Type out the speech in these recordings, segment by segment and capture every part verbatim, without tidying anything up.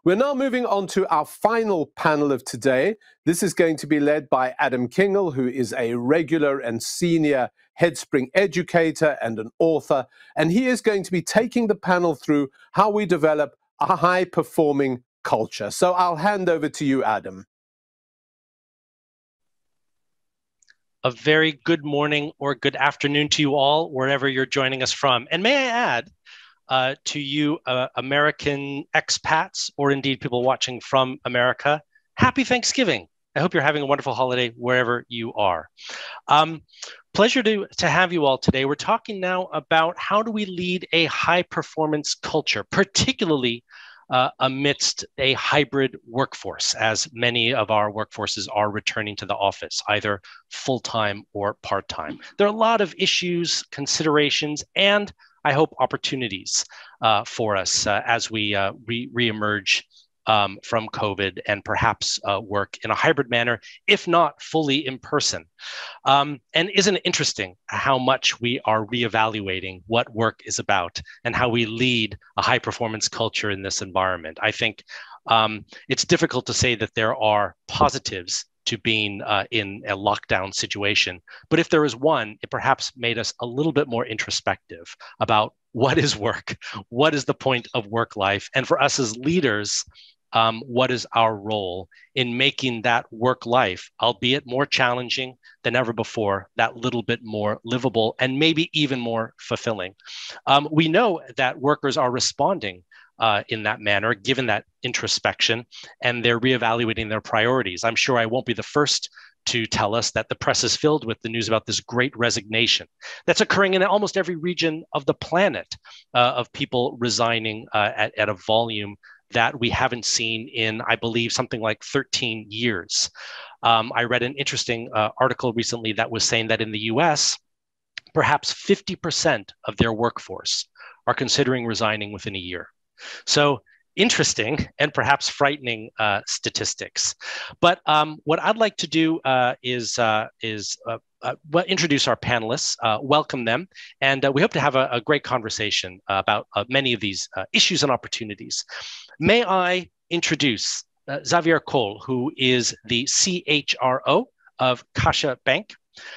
We're now moving on to our final panel of today. This is going to be led by Adam Kingl, who is a regular and senior Headspring educator and an author, and he is going to be taking the panel through how we develop a high-performing culture. So I'll hand over to you, Adam. A very good morning or good afternoon to you all, wherever you're joining us from. And may I add, uh, to you uh, American expats, or indeed people watching from America, happy Thanksgiving. I hope you're having a wonderful holiday wherever you are. Um, pleasure to, to have you all today. We're talking now about how do we lead a high-performance culture, particularly Uh, amidst a hybrid workforce, as many of our workforces are returning to the office, either full-time or part-time. There are a lot of issues, considerations, and I hope opportunities uh, for us uh, as we uh, re- re-emerge um, from COVID and perhaps uh, work in a hybrid manner, if not fully in person. Um, and isn't it interesting how much we are reevaluating what work is about and how we lead a high performance culture in this environment? I think um, it's difficult to say that there are positives to being uh, in a lockdown situation. But if there is one, it perhaps made us a little bit more introspective about what is work, what is the point of work life, and for us as leaders, Um, what is our role in making that work life, albeit more challenging than ever before, that little bit more livable and maybe even more fulfilling. Um, we know that workers are responding uh, in that manner, given that introspection, and they're reevaluating their priorities. I'm sure I won't be the first to tell us that the press is filled with the news about this great resignation that's occurring in almost every region of the planet, uh, of people resigning uh, at, at a volume that we haven't seen in, I believe, something like thirteen years. Um, I read an interesting uh, article recently that was saying that in the U S, perhaps fifty percent of their workforce are considering resigning within a year. So interesting and perhaps frightening uh, statistics. But um, what I'd like to do uh, is, uh, is uh, uh, well, introduce our panelists, uh, welcome them, and uh, we hope to have a, a great conversation uh, about uh, many of these uh, issues and opportunities. May I introduce uh, Xavier Coll, who is the C H R O of CaixaBank.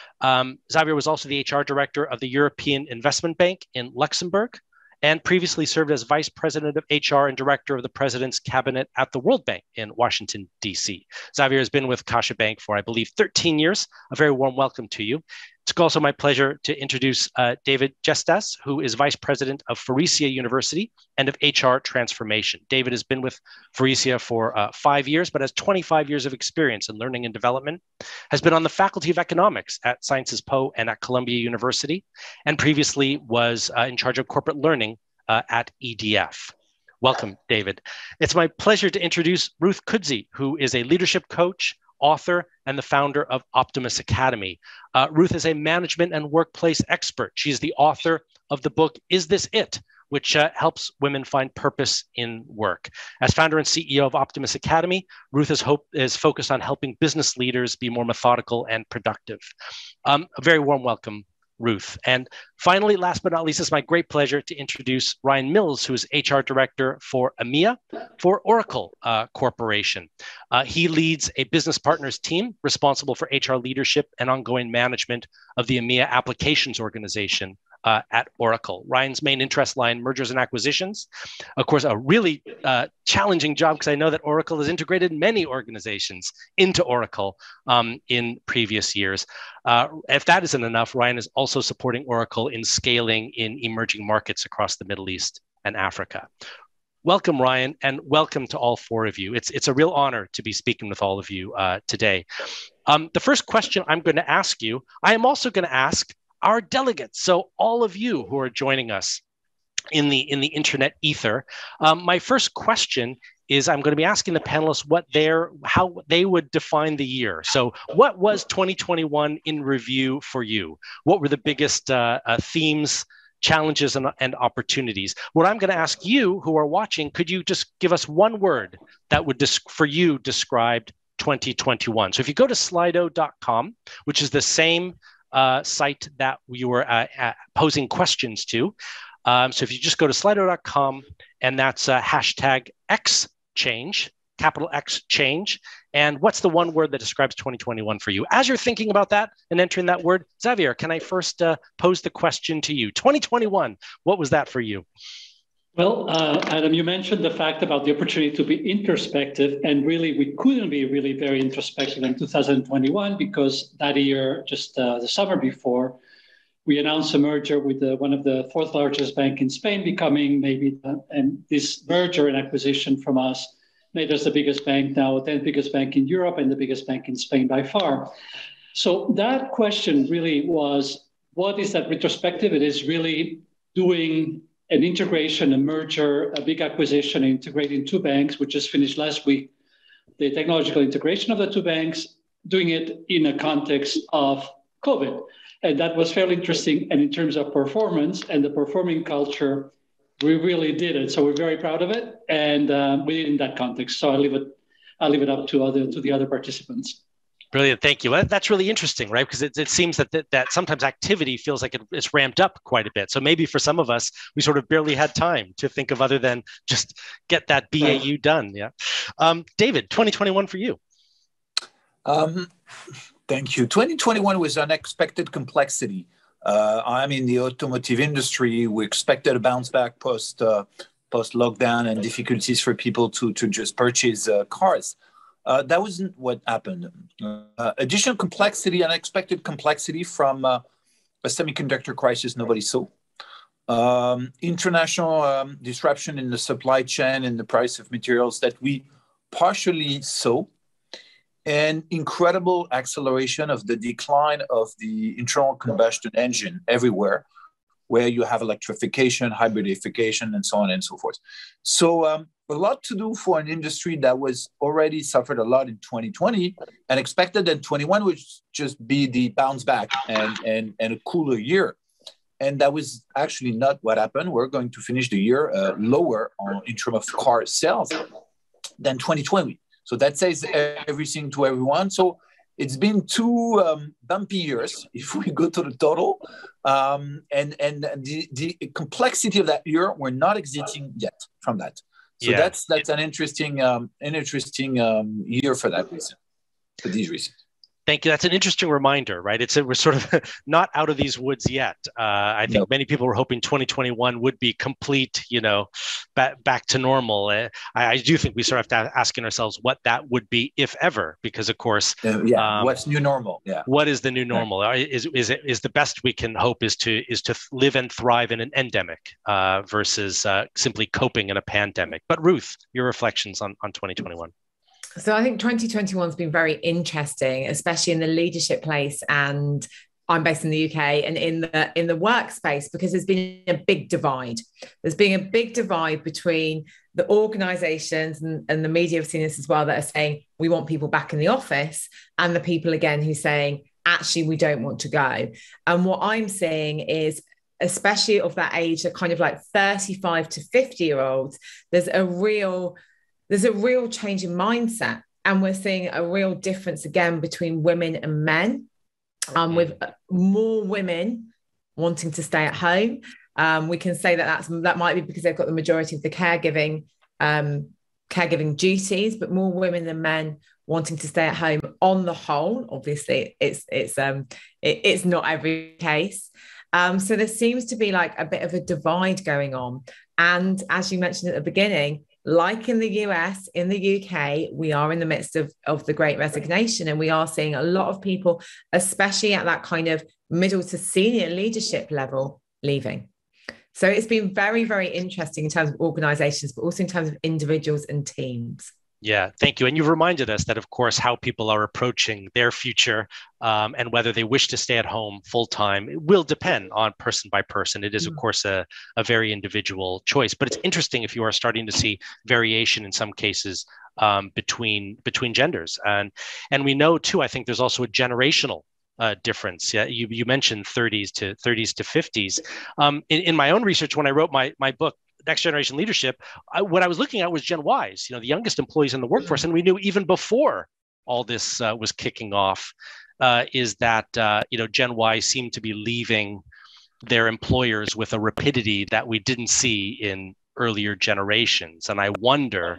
Um, Xavier was also the H R director of the European Investment Bank in Luxembourg, and previously served as vice president of H R and director of the president's cabinet at the World Bank in Washington, D C. Xavier has been with CaixaBank for, I believe, thirteen years. A very warm welcome to you. It's also my pleasure to introduce uh, David Jestaz, who is vice president of Faurecia University and of H R transformation. David has been with Faurecia for uh, five years, but has twenty-five years of experience in learning and development, has been on the Faculty of Economics at Sciences Po and at Columbia University, and previously was uh, in charge of corporate learning uh, at E D F. Welcome, David. It's my pleasure to introduce Ruth Kudzi, who is a leadership coach, author, and the founder of Optimus Academy. Uh, Ruth is a management and workplace expert. She's the author of the book, Is This It?, which uh, helps women find purpose in work. As founder and C E O of Optimus Academy, Ruth is, hope, is focused on helping business leaders be more methodical and productive. Um, a very warm welcome, Ruth. And finally, last but not least, it's my great pleasure to introduce Ryan Mills, who is H R Director for EMEA for Oracle uh, Corporation. Uh, he leads a business partners team responsible for H R leadership and ongoing management of the EMEA applications organization uh, at Oracle. Ryan's main interest lie in mergers and acquisitions. Of course, a really uh, challenging job, because I know that Oracle has integrated many organizations into Oracle um, in previous years. Uh, if that isn't enough, Ryan is also supporting Oracle in scaling in emerging markets across the Middle East and Africa. Welcome, Ryan, and welcome to all four of you. It's, it's a real honor to be speaking with all of you uh, today. Um, the first question I'm going to ask you, I am also going to ask our delegates. So all of you who are joining us in the, in the internet ether, um, my first question is I'm going to be asking the panelists what their, how they would define the year. So what was twenty twenty-one in review for you? What were the biggest uh, uh, themes, challenges, and, and opportunities? What I'm going to ask you who are watching, could you just give us one word that would, for you, describe twenty twenty-one? So if you go to slido dot com, which is the same uh, site that we were uh, uh, posing questions to. Um, so if you just go to slido dot com, and that's uh, hashtag X change, capital X change. And what's the one word that describes twenty twenty-one for you? As you're thinking about that and entering that word, Xavier, can I first uh, pose the question to you? twenty twenty-one, what was that for you? Well, uh, Adam, you mentioned the fact about the opportunity to be introspective, and really we couldn't be really very introspective in two thousand twenty-one because that year, just uh, the summer before, we announced a merger with the, one of the fourth largest bank in Spain, becoming maybe, the, and this merger and acquisition from us made us the biggest bank now, the tenth biggest bank in Europe and the biggest bank in Spain by far. So that question really was, what is that retrospective? It is really doing an integration, a merger, a big acquisition, integrating two banks, which just finished last week, the technological integration of the two banks, doing it in a context of COVID. And that was fairly interesting. And in terms of performance and the performing culture, we really did it. So we're very proud of it. And uh, we did it in that context. So I'll leave it, I'll leave it up to other to the other participants. Brilliant, thank you. That's really interesting, right? Because it, it seems that, that that sometimes activity feels like it, it's ramped up quite a bit. So maybe for some of us, we sort of barely had time to think of other than just get that B A U right. done. Yeah, um, David, twenty twenty-one for you. Um, thank you. twenty twenty-one was unexpected complexity. Uh, I'm in the automotive industry. We expected a bounce back post uh, post lockdown and difficulties for people to to just purchase uh, cars. Uh, that wasn't what happened. Uh, additional complexity, unexpected complexity from uh, a semiconductor crisis nobody saw. Um, international um, disruption in the supply chain and the price of materials that we partially saw. And incredible acceleration of the decline of the internal combustion engine everywhere, where you have electrification, hybridification, and so on and so forth. So um, a lot to do for an industry that was already suffered a lot in twenty twenty and expected that twenty-one would just be the bounce back and, and, and a cooler year. And that was actually not what happened. We're going to finish the year uh, lower on, in terms of car sales than twenty twenty. So that says everything to everyone. So it's been two um, bumpy years, if we go to the total. Um, and and the, the complexity of that year, we're not exiting yet from that. So yeah. that's that's an interesting um, an interesting um, year for that reason, for these reasons. Thank you. That's an interesting reminder, right? It's a, we're sort of not out of these woods yet. Uh, I think nope. many people were hoping twenty twenty-one would be complete, you know, back back to normal. Uh, I, I do think we sort of have to asking ourselves what that would be, if ever, because of course, uh, yeah. Um, what's new normal? Yeah. What is the new normal? Right. Is is it is the best we can hope is to is to live and thrive in an endemic uh, versus uh, simply coping in a pandemic. But Ruth, your reflections on on twenty twenty-one. So I think twenty twenty-one has been very interesting, especially in the leadership place. And I'm based in the U K and in the in the workspace, because there's been a big divide. There's been a big divide between the organizations, and, and the media have seen this as well, that are saying we want people back in the office, and the people again who are saying, actually, we don't want to go. And what I'm seeing is, especially of that age, that kind of like thirty-five to fifty year olds, there's a real There's a real change in mindset, and we're seeing a real difference again between women and men, um, with more women wanting to stay at home. Um, we can say that that's, that might be because they've got the majority of the caregiving um, caregiving duties, but more women than men wanting to stay at home on the whole. Obviously, it's it's um it, it's not every case. Um, so there seems to be like a bit of a divide going on, and as you mentioned at the beginning, like in the U S, in the U K, we are in the midst of, of the Great Resignation, and we are seeing a lot of people, especially at that kind of middle to senior leadership level, leaving. So it's been very, very interesting in terms of organizations, but also in terms of individuals and teams. Yeah, thank you. And you've reminded us that, of course, how people are approaching their future um, and whether they wish to stay at home full time, it will depend on person by person. It is, of course, a, a very individual choice. But it's interesting if you are starting to see variation in some cases um, between between genders. And and we know, too, I think there's also a generational uh, difference. Yeah, you, you mentioned thirties to thirties to fifties. Um, in, in my own research, when I wrote my my book, Next Generation Leadership, I, what I was looking at was Gen Ys, you know, the youngest employees in the workforce. And we knew even before all this uh, was kicking off, uh, is that, uh, you know, Gen Y seemed to be leaving their employers with a rapidity that we didn't see in earlier generations. And I wonder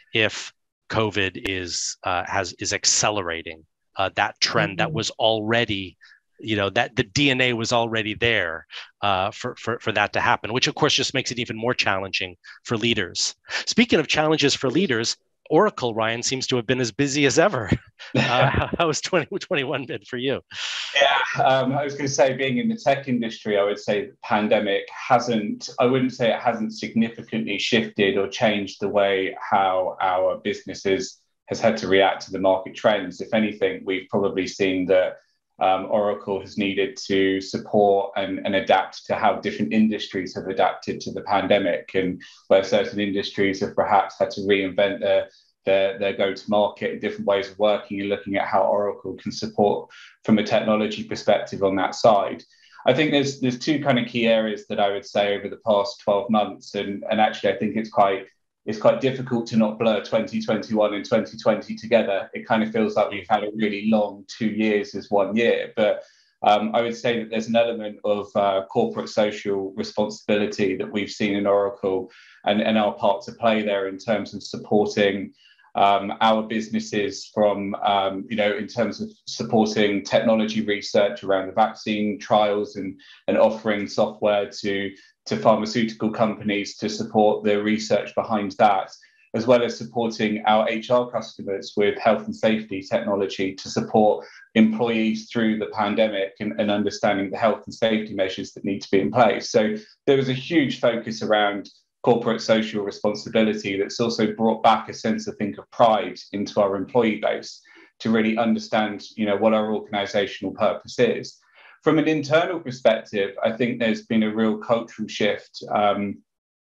if COVID is uh, has is accelerating uh, that trend mm-hmm. that was already, you know, that the D N A was already there uh, for, for, for that to happen, which of course just makes it even more challenging for leaders. Speaking of challenges for leaders, Oracle, Ryan, seems to have been as busy as ever. Uh, how was twenty twenty-one been for you? Yeah, um, I was going to say, being in the tech industry, I would say the pandemic hasn't, I wouldn't say it hasn't significantly shifted or changed the way how our businesses has had to react to the market trends. If anything, we've probably seen that um, Oracle has needed to support and, and adapt to how different industries have adapted to the pandemic, and where certain industries have perhaps had to reinvent their their, their go-to-market, different ways of working, and looking at how Oracle can support from a technology perspective on that side. I think there's there's two kind of key areas that I would say over the past twelve months, and, and actually I think it's quite it's quite difficult to not blur twenty twenty-one and twenty twenty together. It kind of feels like we've had a really long two years as one year, but um, I would say that there's an element of uh, corporate social responsibility that we've seen in Oracle, and, and our part to play there in terms of supporting Um, our businesses from, um, you know, in terms of supporting technology research around the vaccine trials, and, and offering software to, to pharmaceutical companies to support the research behind that, as well as supporting our H R customers with health and safety technology to support employees through the pandemic, and, and understanding the health and safety measures that need to be in place. So there was a huge focus around corporate social responsibility that's also brought back a sense, I think, of pride into our employee base to really understand, you know, what our organizational purpose is. From an internal perspective, I think there's been a real cultural shift um,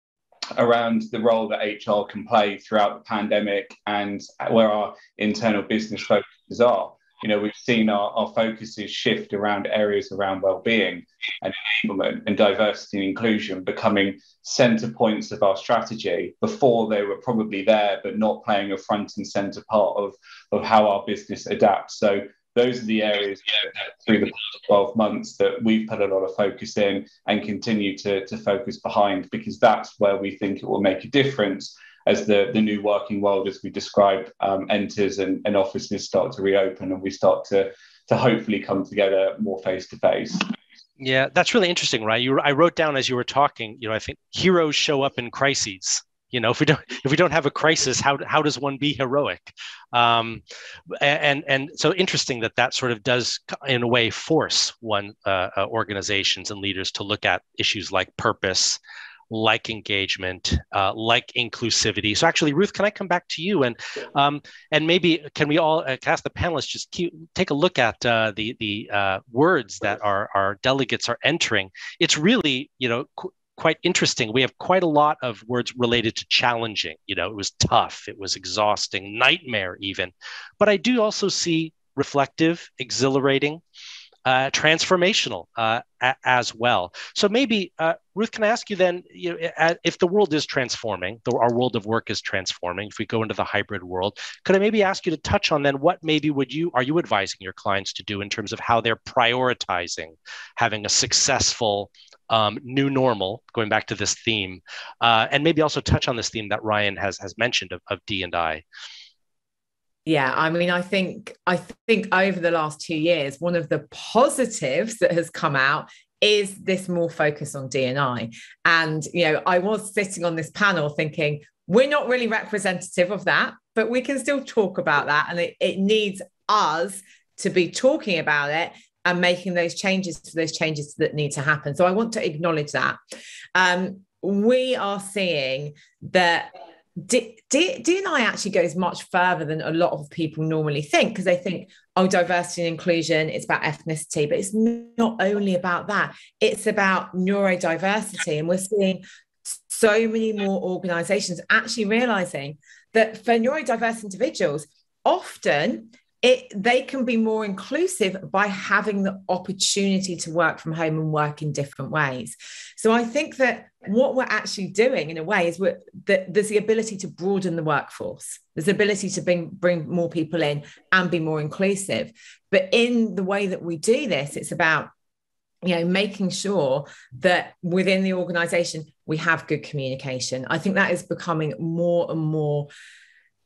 around the role that H R can play throughout the pandemic, and where our internal business focuses are. You know, we've seen our, our focuses shift around areas around wellbeing and enablement and diversity and inclusion becoming centre points of our strategy. Before, they were probably there, but not playing a front and centre part of, of how our business adapts. So those are the areas through the past twelve months that we've put a lot of focus in and continue to, to focus behind, because that's where we think it will make a difference as the, the new working world, as we described, um, enters, and, and offices start to reopen, and we start to, to hopefully come together more face-to-face. Yeah, that's really interesting, right? You, I wrote down as you were talking, you know, I think heroes show up in crises. You know, if we don't if we don't have a crisis, how how does one be heroic? Um, and and so interesting that that sort of does, in a way, force one uh, uh, organizations and leaders to look at issues like purpose, like engagement, uh, like inclusivity. So actually, Ruth, can I come back to you, and um, and maybe can we all uh, ask the panelists just keep, take a look at uh, the the uh, words that our our delegates are entering. It's really, you know, qu- quite interesting. We have quite a lot of words related to challenging. You know, it was tough, it was exhausting, nightmare even. But I do also see reflective, exhilarating, uh, transformational uh, a- as well. So maybe, uh, Ruth, can I ask you then, you know, if the world is transforming, the, our world of work is transforming, if we go into the hybrid world, could I maybe ask you to touch on then what maybe would you, are you advising your clients to do in terms of how they're prioritizing having a successful um, new normal, going back to this theme, uh, and maybe also touch on this theme that Ryan has, has mentioned of, of D and I. Yeah, I mean, I think I think over the last two years, one of the positives that has come out is this more focus on D and I. And, you know, I was sitting on this panel thinking, we're not really representative of that, but we can still talk about that. And it, it needs us to be talking about it and making those changes to those changes that need to happen. So I want to acknowledge that. Um, we are seeing that D, D, D and I actually goes much further than a lot of people normally think, because they think, oh, diversity and inclusion, it's about ethnicity, but it's not only about that. It's about neurodiversity. And we're seeing so many more organizations actually realizing that for neurodiverse individuals, often it they can be more inclusive by having the opportunity to work from home and work in different ways. So I think that what we're actually doing in a way is we're, that there's the ability to broaden the workforce. There's the ability to bring, bring more people in and be more inclusive. But in the way that we do this, it's about, you know, making sure that within the organization, we have good communication. I think that is becoming more and more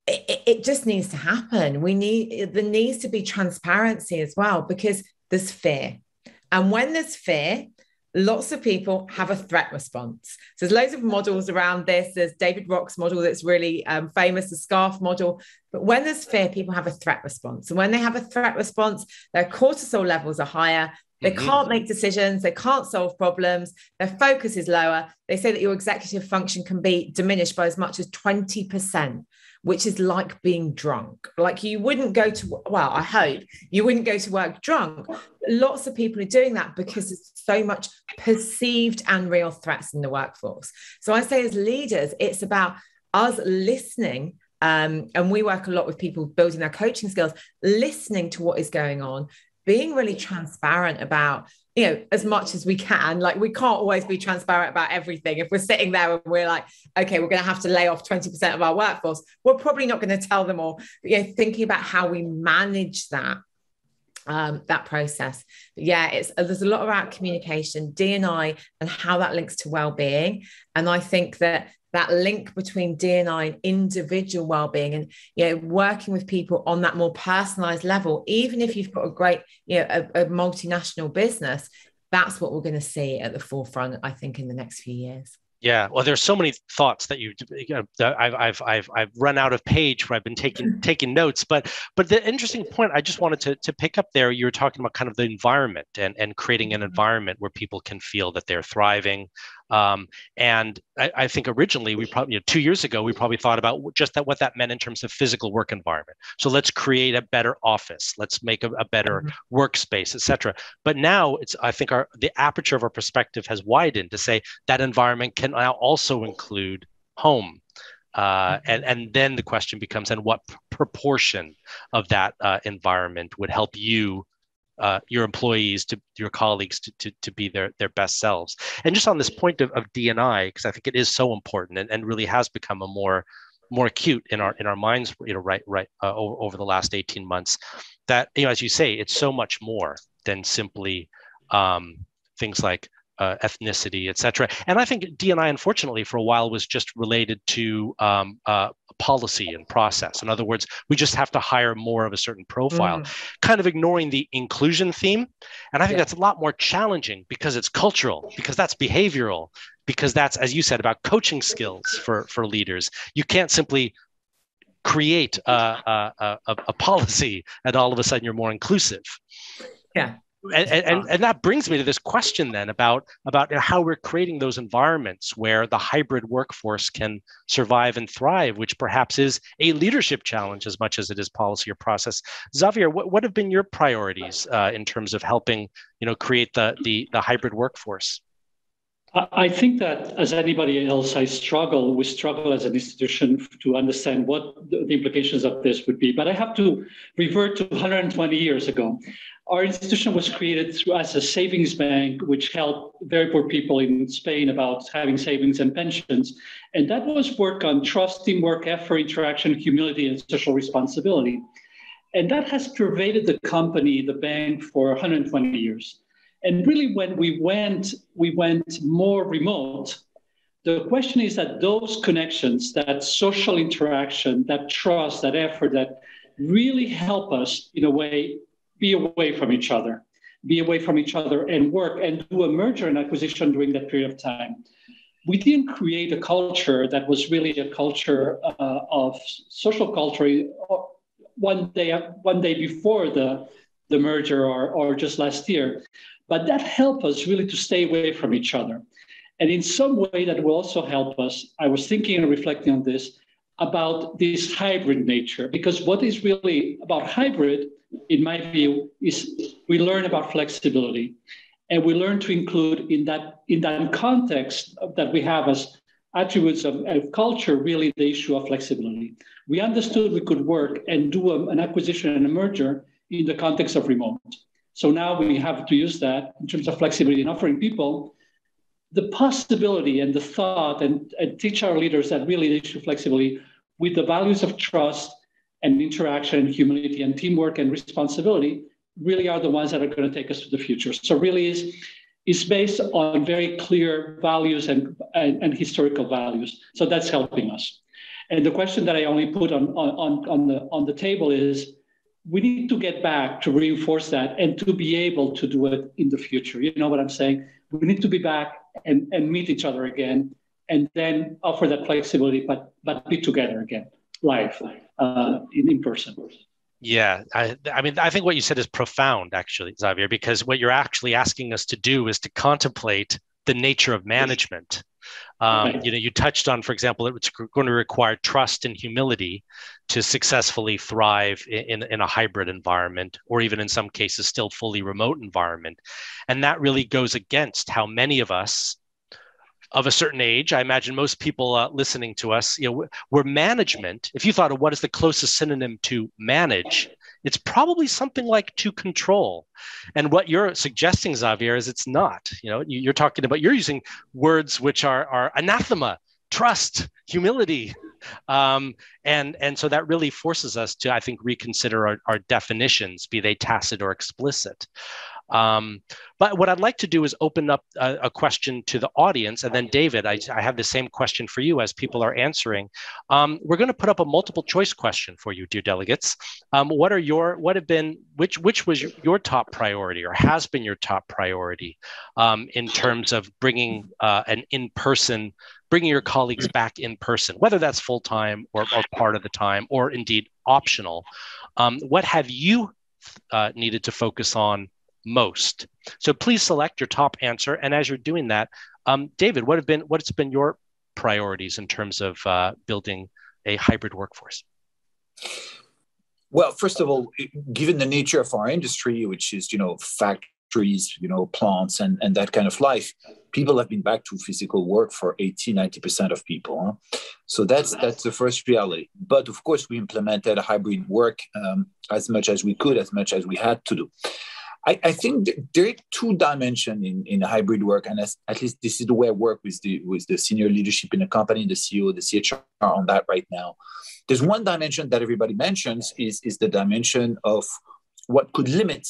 it, it just needs to happen. We need, there needs to be transparency as well, because there's fear. And when there's fear, lots of people have a threat response. So there's loads of models around this. There's David Rock's model that's really um, famous, the SCARF model. But when there's fear, people have a threat response. And when they have a threat response, their cortisol levels are higher. They mm-hmm. can't make decisions. They can't solve problems. Their focus is lower. They say that your executive function can be diminished by as much as twenty percent, which is like being drunk. Like you wouldn't go to, well, I hope you wouldn't go to work drunk. Lots of people are doing that because there's so much perceived and real threats in the workforce. So I say as leaders, it's about us listening. Um, and we work a lot with people building their coaching skills, listening to what is going on, being really transparent about, you know, as much as we can. Like we can't always be transparent about everything. If we're sitting there and we're like, okay, we're going to have to lay off twenty percent of our workforce, we're probably not going to tell them all. You know, thinking about how we manage that, um, that process. But yeah, it's there's a lot about communication, D and I, and how that links to well-being. And I think that that link between D and I and individual well-being, and you know, working with people on that more personalized level, even if you've got a great, you know, a, a multinational business, that's what we're going to see at the forefront, I think, in the next few years. Yeah, well, there's so many thoughts that you, you know, I've I've I've I've run out of page where I've been taking taking notes. But but the interesting point I just wanted to to pick up there, you were talking about kind of the environment and and creating an environment where people can feel that they're thriving. Um, and I, I think originally we probably, you know, two years ago, we probably thought about just that, what that meant in terms of physical work environment. So let's create a better office, let's make a, a better mm-hmm. workspace, et cetera. But now it's, I think our, the aperture of our perspective has widened to say that environment can now also include home. Uh, and, and then the question becomes, and what p- proportion of that uh, environment would help you Uh, your employees, to your colleagues, to to, to be their, their best selves. And just on this point of, of D and I, because I think it is so important and, and really has become a more more acute in our in our minds, you know, right right uh, over, over the last eighteen months. That, you know, as you say, it's so much more than simply um, things like uh, ethnicity, et cetera. And I think D and I, unfortunately, for a while was just related to um, uh, policy and process. In other words, we just have to hire more of a certain profile, mm. kind of ignoring the inclusion theme. And I think yeah. that's a lot more challenging because it's cultural, because that's behavioral, because that's, as you said, about coaching skills for, for leaders. You can't simply create a, a, a, a policy and all of a sudden you're more inclusive. Yeah. And, and and that brings me to this question then about about how we're creating those environments where the hybrid workforce can survive and thrive, which perhaps is a leadership challenge as much as it is policy or process. Xavier, what, what have been your priorities uh, in terms of helping, you know, create the the the hybrid workforce? I think that, as anybody else, I struggle. We struggle as an institution to understand what the implications of this would be. But I have to revert to one hundred twenty years ago. Our institution was created through, as a savings bank, which helped very poor people in Spain about having savings and pensions. And that was work on trust, teamwork, effort, interaction, humility, and social responsibility. And that has pervaded the company, the bank, for one hundred twenty years. And really, when we went, we went more remote. The question is that those connections, that social interaction, that trust, that effort, that really help us, in a way, be away from each other, be away from each other and work and do a merger and acquisition during that period of time. We didn't create a culture that was really a culture uh, of social culture one day, one day before the, the merger or, or just last year. But that helped us really to stay away from each other. And in some way that will also help us, I was thinking and reflecting on this, about this hybrid nature, because what is really about hybrid, in my view, is we learn about flexibility, and we learn to include in that in that context that we have as attributes of, of culture, really the issue of flexibility. We understood we could work and do a, an acquisition and a merger in the context of remote. So now we have to use that in terms of flexibility and offering people the possibility and the thought and, and teach our leaders that really they should flexibility with the values of trust and interaction and humility and teamwork and responsibility really are the ones that are going to take us to the future. So really is, is based on very clear values and, and, and historical values. So that's helping us. And the question that I only put on, on, on, the, on the table is, we need to get back to reinforce that and to be able to do it in the future. You know what I'm saying? We need to be back and, and meet each other again, and then offer that flexibility, but but be together again, live, uh, in, in person. Yeah, I, I mean, I think what you said is profound, actually, Xavier, because what you're actually asking us to do is to contemplate the nature of management. Um, right. You know, you touched on, for example, it's going to require trust and humility to successfully thrive in, in a hybrid environment, or even in some cases, still fully remote environment. And that really goes against how many of us of a certain age, I imagine most people uh, listening to us, you know, we're management. If you thought of what is the closest synonym to manage, it's probably something like to control. And what you're suggesting, Xavier, is it's not. You know, you're talking about, you're using words which are, are anathema, trust, humility. Um, and, and so that really forces us to, I think, reconsider our, our definitions, be they tacit or explicit. Um, but what I'd like to do is open up a, a question to the audience. And then, David, I, I have the same question for you as people are answering. Um, we're going to put up a multiple choice question for you, dear delegates. Um, what are your, what have been, which, which was your top priority or has been your top priority um, in terms of bringing uh, an in-person, bringing your colleagues back in person, whether that's full-time or, or part of the time, or indeed optional. Um, what have you uh, needed to focus on most? So please select your top answer. And as you're doing that, um, David, what have been what's been your priorities in terms of uh, building a hybrid workforce? Well, first of all, given the nature of our industry, which is, you know, factories, you know, plants and, and that kind of life, people have been back to physical work for eighty, ninety percent of people. Huh? So that's that's the first reality. But of course, we implemented a hybrid work um, as much as we could, as much as we had to do. I, I think there are two dimensions in, in hybrid work, and as, at least this is the way I work with the with the senior leadership in the company, the C E O, the C H R on that right now. There's one dimension that everybody mentions is, is the dimension of what could limit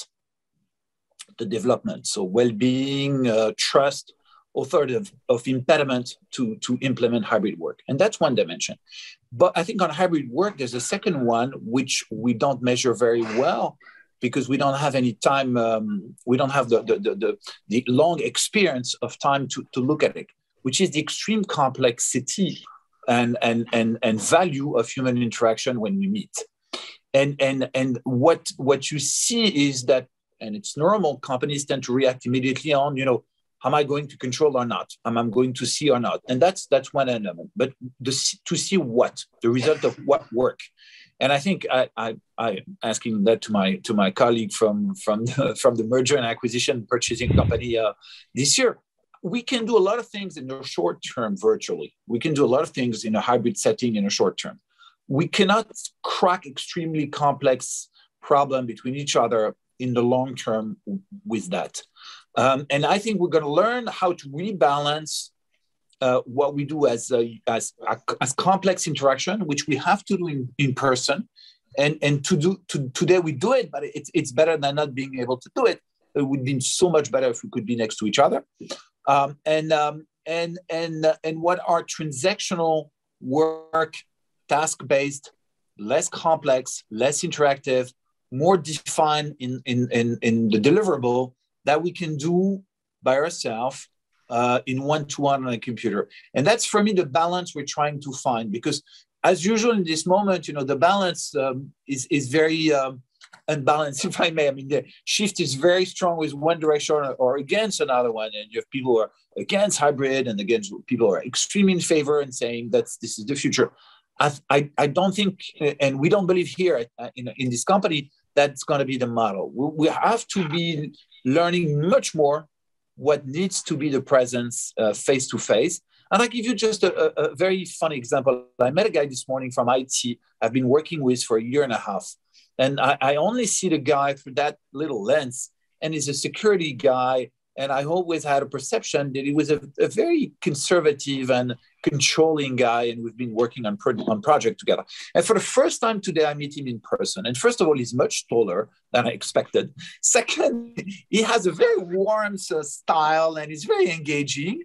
the development. So well-being, uh, trust, authority of, of impediment to, to implement hybrid work. And that's one dimension. But I think on hybrid work, there's a second one, which we don't measure very well, because we don't have any time, um, we don't have the, the, the, the, the long experience of time to, to look at it, which is the extreme complexity and, and, and, and value of human interaction when we meet. And, and, and what, what you see is that, and it's normal, companies tend to react immediately on, you know, am I going to control or not? Am I going to see or not? And that's, that's one element. But the, to see what, the result of what work. And I think I, I, I'm asking that to my to my colleague from from the, from the merger and acquisition purchasing company uh, this year. We can do a lot of things in the short term virtually. We can do a lot of things in a hybrid setting in a short term. We cannot crack extremely complex problem between each other in the long term with that. Um, and I think we're going to learn how to rebalance Uh, what we do as a, as as complex interaction, which we have to do in, in person, and and to do to, today we do it, but it's it's better than not being able to do it. It would be so much better if we could be next to each other, um, and um, and and uh, and what are transactional work, task based, less complex, less interactive, more defined in in in, in the deliverable that we can do by ourselves. Uh, in one-to-one on a computer. And that's, for me, the balance we're trying to find. Because as usual in this moment, you know, the balance um, is, is very um, unbalanced, if I may. I mean, the shift is very strong with one direction or, or against another one. And you have people who are against hybrid and against people who are extremely in favor and saying that this is the future. I, I, I don't think, and we don't believe here in, in this company, that's going to be the model. We, we have to be learning much more what needs to be the presence uh, face-to-face. And I'll give you just a, a, a very funny example. I met a guy this morning from I T I've been working with for a year and a half. And I, I only see the guy through that little lens. And he's a security guy. And I always had a perception that he was a, a very conservative and controlling guy. And we've been working on, pro- on project together. And for the first time today, I meet him in person. And first of all, he's much taller than I expected. Second, he has a very warm uh, style and he's very engaging.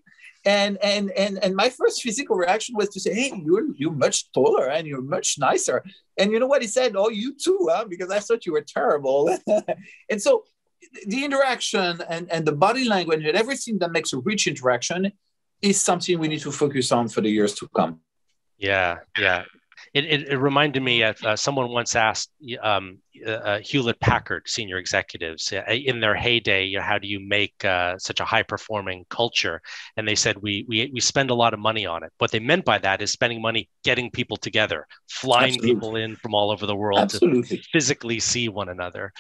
And, and and and my first physical reaction was to say, hey, you're you're much taller and you're much nicer. And you know what he said? Oh, you too, huh? Because I thought you were terrible. And so the interaction and, and the body language and everything that makes a rich interaction is something we need to focus on for the years to come. Yeah, yeah. It, it, it reminded me of uh, someone once asked um, uh, Hewlett Packard senior executives uh, in their heyday, you know, how do you make uh, such a high performing culture? And they said, we, we we spend a lot of money on it. What they meant by that is spending money getting people together, flying Absolutely. people in from all over the world Absolutely. to physically see one another.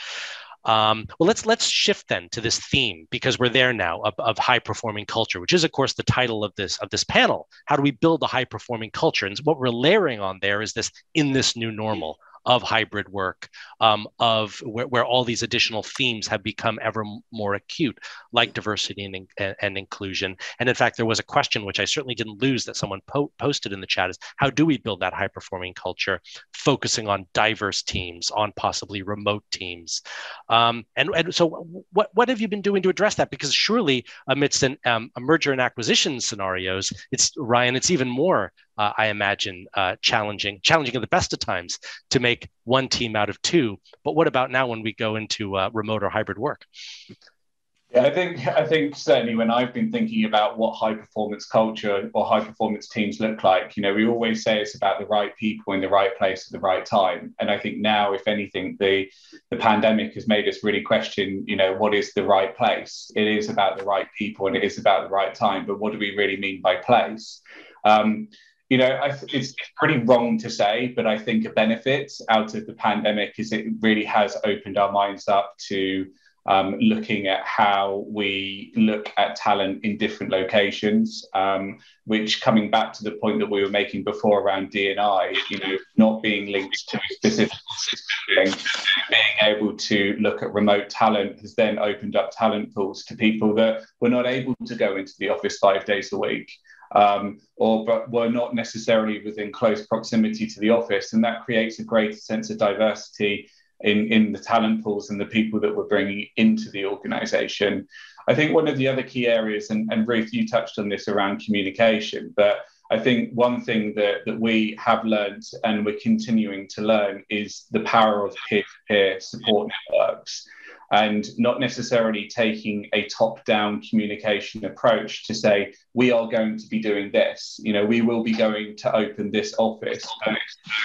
Um, well, let's let's shift then to this theme, because we're there now of, of high performing culture, which is, of course, the title of this of this panel. How do we build a high performing culture? And what we're layering on there is this in this new normal of hybrid work, um, of where, where all these additional themes have become ever more acute, like diversity and, and, and inclusion. And in fact, there was a question, which I certainly didn't lose, that someone po- posted in the chat, is how do we build that high-performing culture, focusing on diverse teams, on possibly remote teams? Um, and, and so what, what have you been doing to address that? Because surely amidst an, um, a merger and acquisition scenarios, it's Ryan, it's even more Uh, I imagine, uh, challenging, challenging at the best of times to make one team out of two. But what about now when we go into uh, remote or hybrid work? Yeah, I think I think certainly when I've been thinking about what high performance culture or high performance teams look like, you know, we always say it's about the right people in the right place at the right time. And I think now, if anything, the the pandemic has made us really question, you know, what is the right place? It is about the right people and it is about the right time. But what do we really mean by place? Um, You know, I th- it's pretty wrong to say, but I think a benefit out of the pandemic is it really has opened our minds up to um, looking at how we look at talent in different locations, um, which, coming back to the point that we were making before around D and I, you know, not being linked to specific building, being able to look at remote talent has then opened up talent pools to people that were not able to go into the office five days a week. Um, or but were not necessarily within close proximity to the office. And that creates a greater sense of diversity in, in the talent pools and the people that we're bringing into the organization. I think one of the other key areas, and, and Ruth, you touched on this around communication, but I think one thing that, that we have learned and we're continuing to learn is the power of peer-to-peer support networks. And not necessarily taking a top-down communication approach to say, we are going to be doing this. You know, we will be going to open this office. And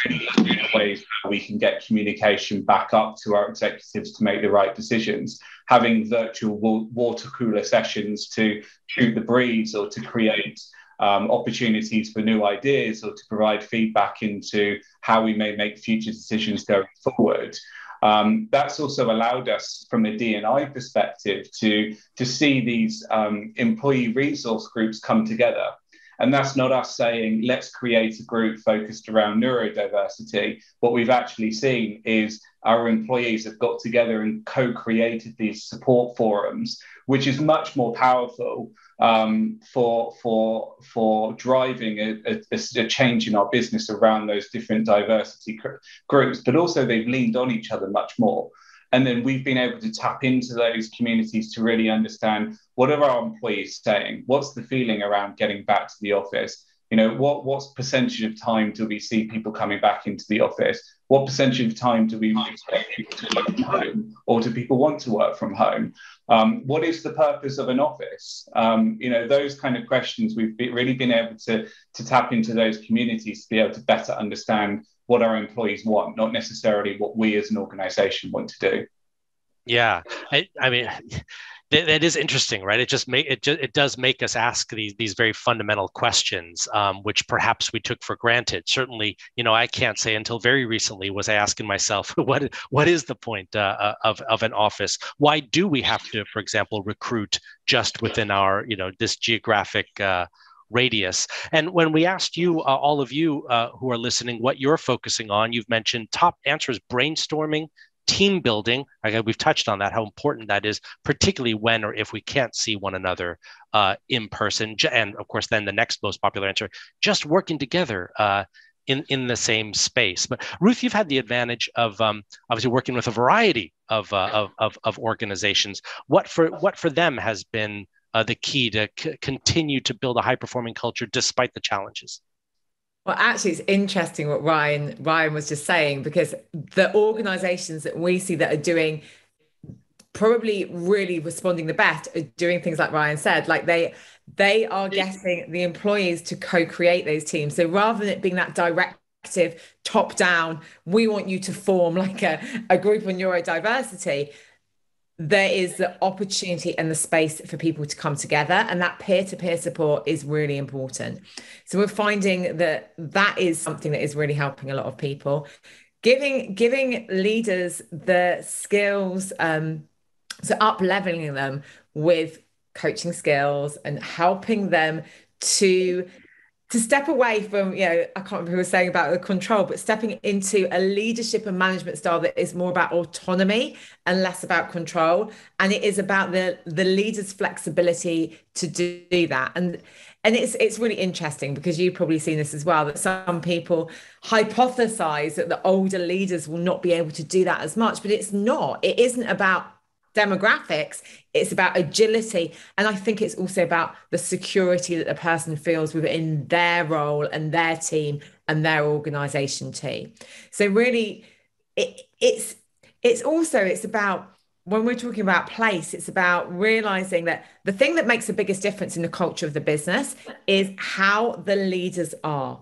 it's ways that we can get communication back up to our executives to make the right decisions. Having virtual water cooler sessions to shoot the breeze or to create um, opportunities for new ideas or to provide feedback into how we may make future decisions going forward. Um, that's also allowed us, from a D and I perspective, to, to see these um, employee resource groups come together. And that's not us saying, let's create a group focused around neurodiversity. What we've actually seen is our employees have got together and co-created these support forums, which is much more powerful um, for, for, for driving a, a, a change in our business around those different diversity groups. But also they've leaned on each other much more. And then we've been able to tap into those communities to really understand, what are our employees saying? What's the feeling around getting back to the office? You know, what what percentage of time do we see people coming back into the office? What percentage of time do we expect people to work from home? Or do people want to work from home? Um, what is the purpose of an office? Um, you know, those kind of questions, we've be, really been able to, to tap into those communities to be able to better understand what our employees want, not necessarily what we as an organization want to do. Yeah, I, I mean, that is interesting, right? It just make it just, it does make us ask these these very fundamental questions, um, which perhaps we took for granted. Certainly, you know, I can't say until very recently was I asking myself, what what is the point uh, of of an office? Why do we have to, for example, recruit just within our, you know, this geographic uh, radius? And when we asked you, uh, all of you uh, who are listening, what you're focusing on, you've mentioned top answers: brainstorming, team building. Okay, we've touched on that, how important that is, particularly when or if we can't see one another uh, in person. And of course, then the next most popular answer, just working together uh, in, in the same space. But Ruth, you've had the advantage of um, obviously working with a variety of, uh, of, of, of organizations. What for, what for them has been uh, the key to c- continue to build a high-performing culture despite the challenges? Well, actually, it's interesting what Ryan Ryan was just saying, because the organizations that we see that are doing probably really responding the best are doing things like Ryan said, like they they are getting the employees to co-create those teams. So rather than it being that directive top down, we want you to form like a, a group on neurodiversity, there is the opportunity and the space for people to come together, and that peer-to-peer support is really important. So we're finding that that is something that is really helping a lot of people, giving giving leaders the skills, um, so up leveling them with coaching skills and helping them to to step away from, you know, I can't remember who was saying about the control, but stepping into a leadership and management style that is more about autonomy and less about control. And it is about the, the leader's flexibility to do that. And, and it's, it's really interesting, because you've probably seen this as well, that some people hypothesize that the older leaders will not be able to do that as much, but it's not. It isn't about demographics, it's about agility. And I think it's also about the security that the person feels within their role and their team and their organization too. So really, it, it's it's also, it's about, when we're talking about place, it's about realizing that the thing that makes the biggest difference in the culture of the business is how the leaders are.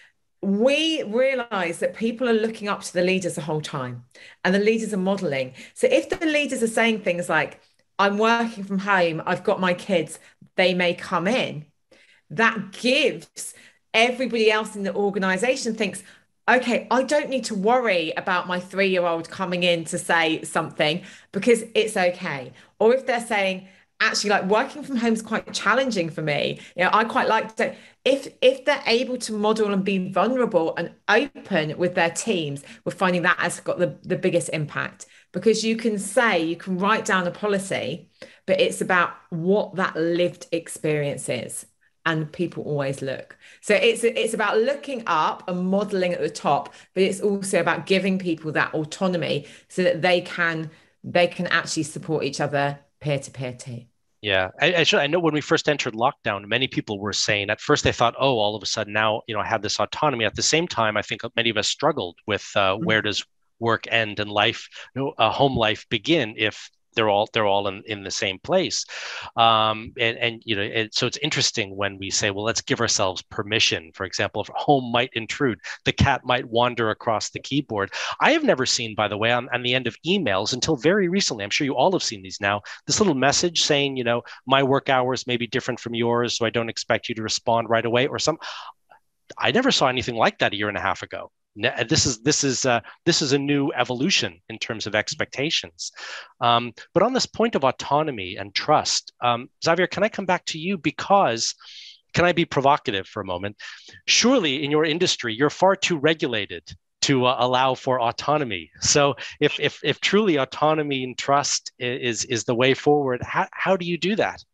We realize that people are looking up to the leaders the whole time, and the leaders are modeling. So if the leaders are saying things like, I'm working from home, I've got my kids, they may come in, that gives everybody else in the organization thinks, okay, I don't need to worry about my three-year-old coming in to say something, because it's okay. Or if they're saying, actually, like, working from home is quite challenging for me, you know, I quite like to, if if they're able to model and be vulnerable and open with their teams, we're finding that has got the, the biggest impact, because you can say, you can write down a policy, but it's about what that lived experience is, and people always look. So it's it's about looking up and modeling at the top, but it's also about giving people that autonomy so that they can they can actually support each other peer-to-peer too. Yeah, I, I, should, I know when we first entered lockdown, many people were saying at first they thought, oh, all of a sudden now, you know, I have this autonomy. At the same time, I think many of us struggled with uh, mm-hmm. where does work end and life, you know, uh, home life begin if they're all they're all in, in the same place. Um, and, and, you know, and so it's interesting when we say, well, let's give ourselves permission. For example, if home might intrude, the cat might wander across the keyboard. I have never seen, by the way, on, on the end of emails until very recently, I'm sure you all have seen these now, this little message saying, you know, my work hours may be different from yours, so I don't expect you to respond right away, or some. I never saw anything like that a year and a half ago. This is this is uh, this is a new evolution in terms of expectations. Um, but on this point of autonomy and trust, um, Xavier, can I come back to you? Because, can I be provocative for a moment? Surely in your industry, you're far too regulated to uh, allow for autonomy. So if if if truly autonomy and trust is is the way forward, how how do you do that?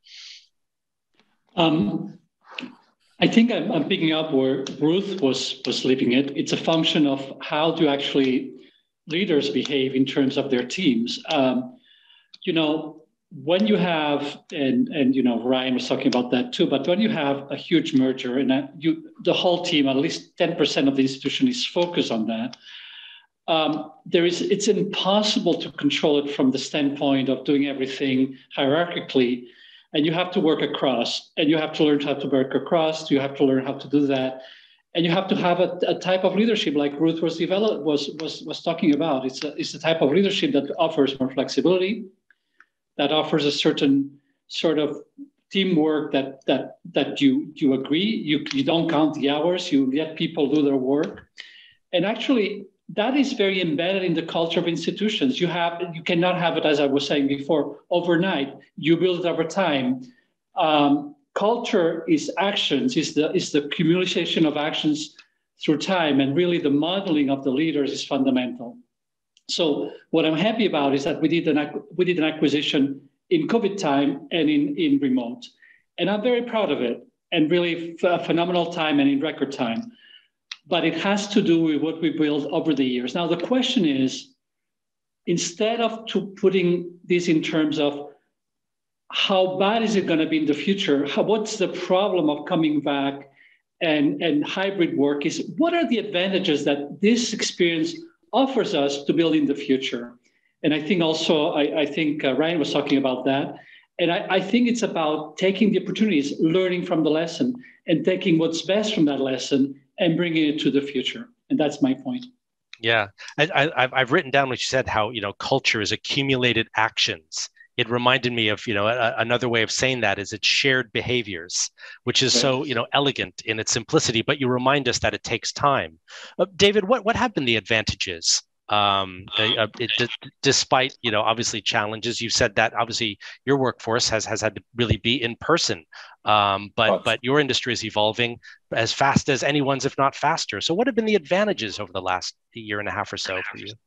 Um. I think I'm, I'm picking up where Ruth was, was leaving it. It's a function of how do actually leaders behave in terms of their teams. Um, you know, when you have, and, and, you know, Ryan was talking about that too, but when you have a huge merger and that you, the whole team, at least ten percent of the institution is focused on that, um, there is, it's impossible to control it from the standpoint of doing everything hierarchically. And you have to work across, and you have to learn how to work across. You have to learn how to do that, and you have to have a, a type of leadership like Ruth was developed was was was talking about. It's a, it's the type of leadership that offers more flexibility, that offers a certain sort of teamwork that that that you you agree. You you don't count the hours. You let people do their work, and actually, that is very embedded in the culture of institutions. You have, you cannot have it, as I was saying before, overnight. You build it over time. Um, culture is actions, is the is the accumulation of actions through time, and really the modeling of the leaders is fundamental. So what I'm happy about is that we did an we did an acquisition in COVID time and in in remote, and I'm very proud of it. And really a phenomenal time and in record time. But it has to do with what we built over the years. Now, the question is, instead of to putting this in terms of how bad is it going to be in the future? How, what's the problem of coming back and, and hybrid work? Is what are the advantages that this experience offers us to build in the future? And I think also, I, I think uh, Ryan was talking about that. And I, I think it's about taking the opportunities, learning from the lesson, and taking what's best from that lesson and bringing it to the future. And that's my point. Yeah, I, I, I've written down what you said, how, you know, culture is accumulated actions. It reminded me of, you know, a, another way of saying that is it's shared behaviors, which is so, you know, elegant in its simplicity, but you remind us that it takes time. Uh, David, what, what have been the advantages? Um, uh, it, d- despite, you know, obviously challenges, you said that obviously your workforce has, has had to really be in person, um, but, oh. but your industry is evolving as fast as anyone's, if not faster. So what have been the advantages over the last year and a half or so for you?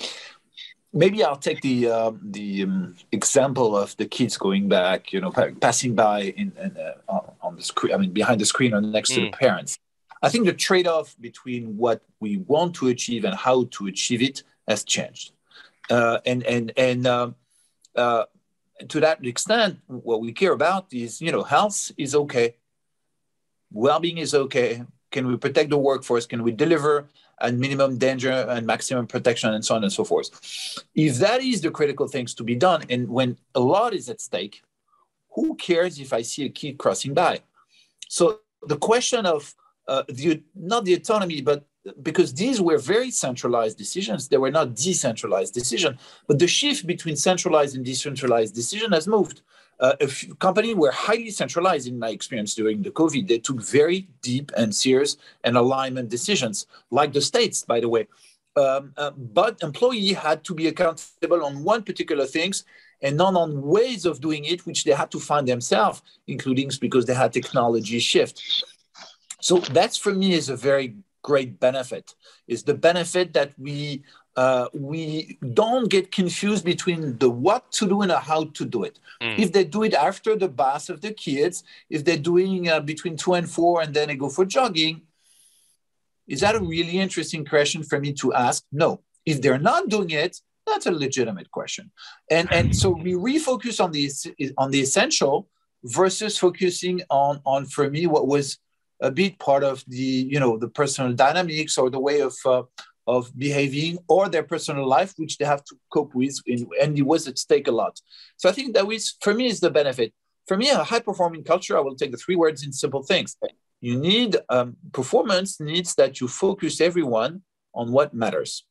Maybe I'll take the uh, the um, example of the kids going back, you know, passing by in, in uh, on the screen, I mean, behind the screen or next mm. to the parents. I think the trade-off between what we want to achieve and how to achieve it has changed. Uh, and and and uh, uh, to that extent, what we care about is, you know, health is okay. Well-being is okay. Can we protect the workforce? Can we deliver at minimum danger and maximum protection and so on and so forth? If that is the critical things to be done, and when a lot is at stake, who cares if I see a kid crossing by? So the question of uh, the, not the autonomy, but because these were very centralized decisions, they were not decentralized decisions, but the shift between centralized and decentralized decision has moved. Uh, if companies were highly centralized in my experience during the COVID. They took very deep and serious and alignment decisions, like the States, by the way. Um, uh, but employee had to be accountable on one particular things and not on ways of doing it, which they had to find themselves, including because they had technology shift. So that's, for me, is a very great benefit, is the benefit that we uh, we don't get confused between the what to do and the how to do it. Mm. If they do it after the bath of the kids, if they're doing uh, between two and four and then they go for jogging, is that a really interesting question for me to ask? No. If they're not doing it, that's a legitimate question. And, and so we refocus on the, on the essential versus focusing on, on, for me, what was a bit part of the, you know, the personal dynamics or the way of uh, of behaving or their personal life, which they have to cope with, in, and it was at stake a lot. So I think that was, for me, is the benefit. For me, a high-performing culture, I will take the three words in simple things. You need, um, performance needs that you focus everyone on what matters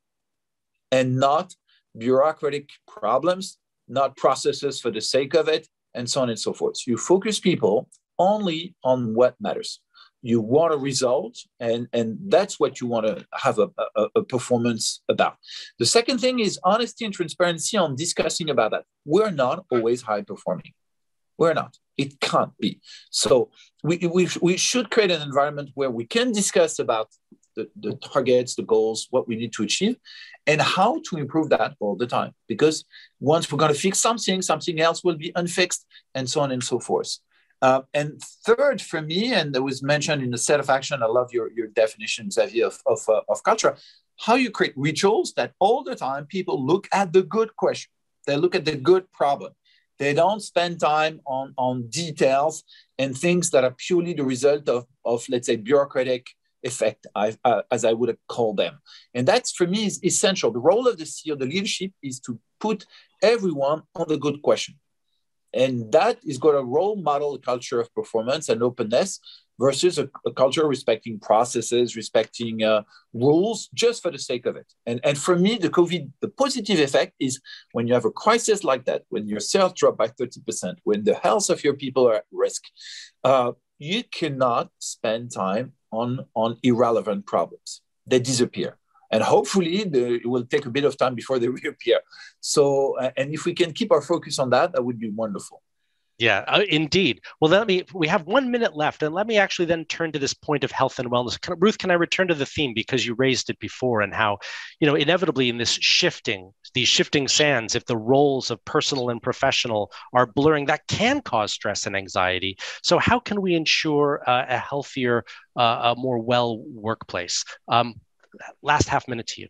and not bureaucratic problems, not processes for the sake of it, and so on and so forth. So you focus people only on what matters. You want a result, and, and that's what you want to have a, a, a performance about. The second thing is honesty and transparency on discussing about that. We're not always high performing. We're not. It can't be. So we, we, we should create an environment where we can discuss about the, the targets, the goals, what we need to achieve, and how to improve that all the time. Because once we're going to fix something, something else will be unfixed, and so on and so forth. Uh, and third, for me, and that was mentioned in the set of action, I love your, your definition, Xavier, of, of, uh, of culture, how you create rituals that all the time people look at the good question. They look at the good problem. They don't spend time on, on details and things that are purely the result of, of let's say, bureaucratic effect, I, uh, as I would call them. And that's, for me, is essential. The role of the C E O, the leadership, is to put everyone on the good question. And that is going to role model a culture of performance and openness versus a, a culture respecting processes, respecting uh, rules just for the sake of it. And, and for me, the COVID, the positive effect is when you have a crisis like that, when your sales drop by thirty percent, when the health of your people are at risk, uh, you cannot spend time on, on irrelevant problems. They disappear. And hopefully, the, it will take a bit of time before they reappear. So, uh, and if we can keep our focus on that, that would be wonderful. Yeah, uh, indeed. Well, let me, we have one minute left, and let me actually then turn to this point of health and wellness. Can, Ruth, can I return to the theme, because you raised it before, and how, you know, inevitably in this shifting, these shifting sands, if the roles of personal and professional are blurring, that can cause stress and anxiety. So how can we ensure uh, a healthier, uh, a more well workplace? Um, Last half minute to you.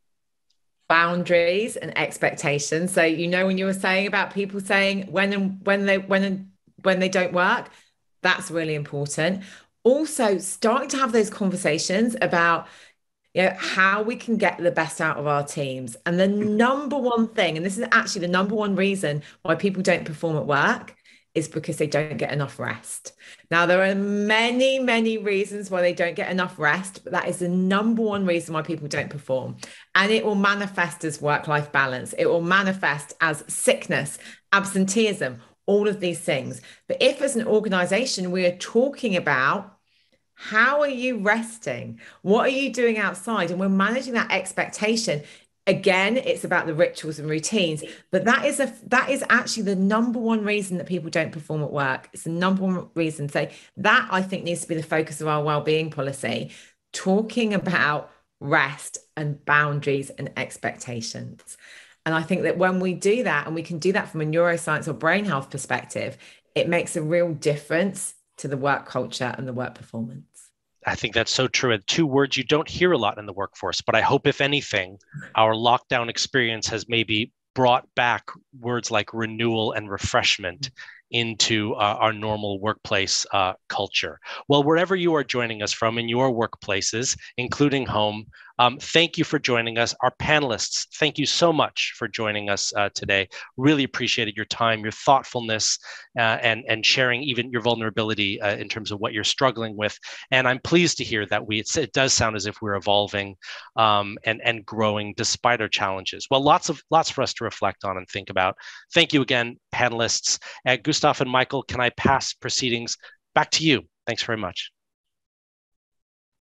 Boundaries and expectations. So, you know, when you were saying about people saying when and when they when when they don't work. That's really important. Also, starting to have those conversations about, you know, how we can get the best out of our teams. And the number one thing, and this is actually the number one reason why people don't perform at work, is because they don't get enough rest. Now, there are many, many reasons why they don't get enough rest, but that is the number one reason why people don't perform. And it will manifest as work-life balance. It will manifest as sickness, absenteeism, all of these things. But if as an organization, we are talking about how are you resting? What are you doing outside? And we're managing that expectation. Again, it's about the rituals and routines, but that is a that is actually the number one reason that people don't perform at work. It's the number one reason. So that, I think, needs to be the focus of our wellbeing policy, talking about rest and boundaries and expectations. And I think that when we do that, and we can do that from a neuroscience or brain health perspective, it makes a real difference to the work culture and the work performance. I think that's so true. And two words you don't hear a lot in the workforce, but I hope, if anything, our lockdown experience has maybe brought back words like renewal and refreshment into uh, our normal workplace uh, culture. Well, wherever you are joining us from in your workplaces, including home, um, thank you for joining us. Our panelists, thank you so much for joining us uh, today. Really appreciated your time, your thoughtfulness, uh, and, and sharing even your vulnerability uh, in terms of what you're struggling with. And I'm pleased to hear that we it's, it does sound as if we're evolving um, and, and growing despite our challenges. Well, lots of lots for us to reflect on and think about. Thank you again, panelists. Uh, Gustav and Michael, can I pass proceedings back to you? Thanks very much.